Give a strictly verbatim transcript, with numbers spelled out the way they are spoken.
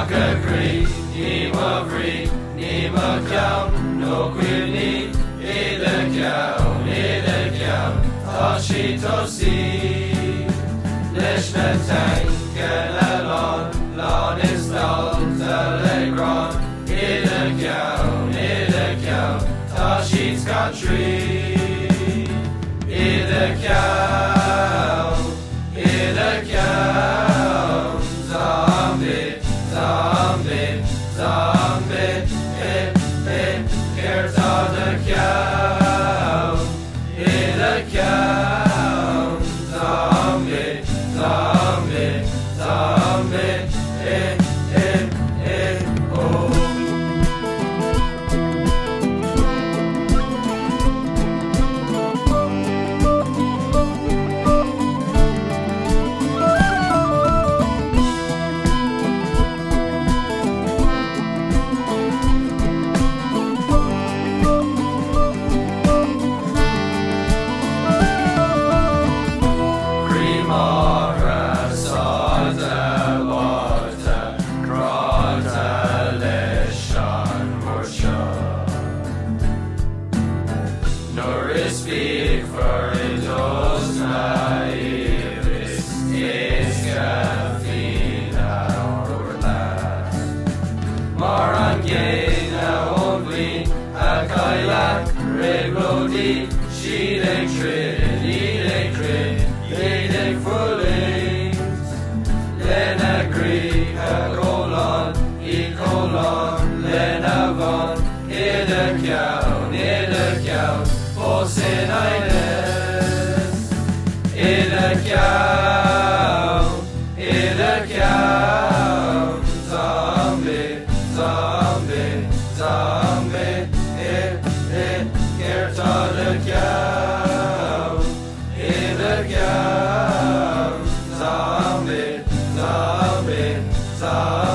Agri, Nima Vri, Nima Kyaw, No Quirni, Ida Kyaw, Ida Kyaw, Tashi Tosi, Lishna Tank, Kenalon, Lon is Dal, Telegron, Ida Kyaw, Ida Kyaw, Tashi's country, Ida Kyaw, Ida Kyaw, Zombie, Zombie, Zombie, eh, eh, Kerta the Kyaw, Ida Kyaw, Zombie, Zombie, Zombie, eh, eh, eh, oh. Mora Sada Wata Krata Leshan Morsha Norris speak for Idos Naivis Iskafina Orlas Marangena Only Akailak Reglodi Shidek Trid Idek Trid Idek Fullings Lena Greek Colon E colon Lena Von Ida Kyaw Ida Kyaw Poseidon Ida Kyaw Ida Kyaw Zombie Zombie Zombie Eh Eh Kerta the Kyaw Ida Kyaw Zombie Zombie Zombie